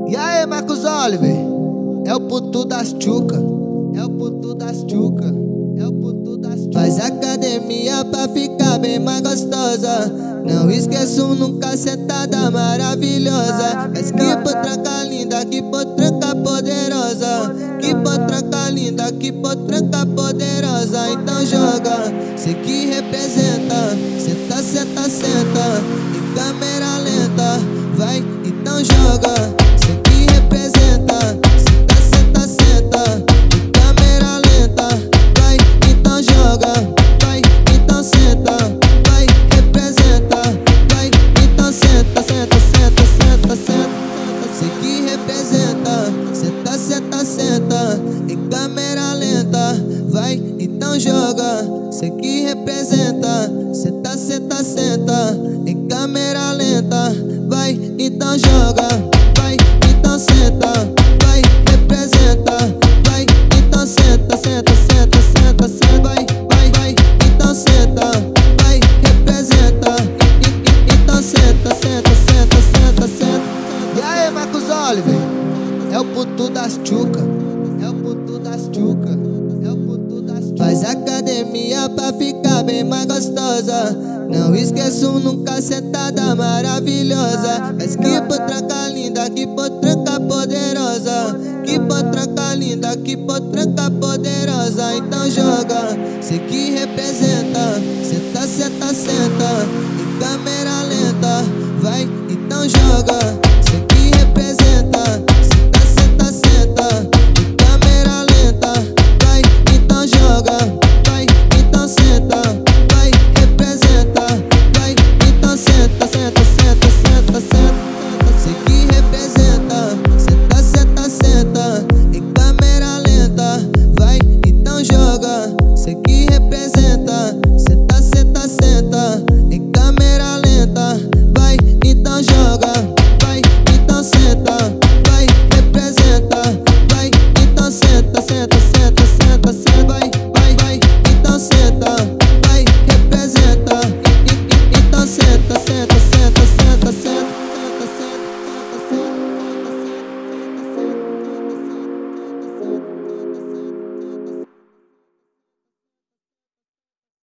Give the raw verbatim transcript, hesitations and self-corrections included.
E aí, Marcos Oliver? É o puto das tchuca. É o puto das tchuca. É o puto das tchuca. Faz academia pra ficar bem mais gostosa. Não esqueço nunca sentada maravilhosa. Mas que potranca linda, que potranca poderosa. Que potranca linda, que potranca poderosa. Então joga, cê que representa. Senta, senta, senta. Em câmera lenta, vai, então joga. Cê que representa. Senta, senta, senta. Em câmera lenta, vai, então joga. Vai, então senta. Vai, representa. Vai, então senta, senta, senta, senta, senta. Cê que representa. Senta, senta, senta. Em câmera lenta, vai, então joga. Cê que representa. Senta, senta, senta. Em câmera lenta, vai, então joga. Vai, então senta. Vai, representa. Vai, então senta, senta, senta, senta, senta. Vai, vai, vai, então senta. Vai, representa. E, e, então senta, senta, senta, senta, senta. E aí, Marcos Oliver? É o puto das tchuca. É o puto das tchuca. É o puto das tchuca. Faz academia pra ficar bem mais gostosa. Não esqueço nunca sentada maravilhosa. Mas que potranca linda, que potranca poderosa. Que potranca linda, que potranca poderosa. Então joga, cê que representa. Senta, senta, senta. Em câmera lenta, vai, então joga.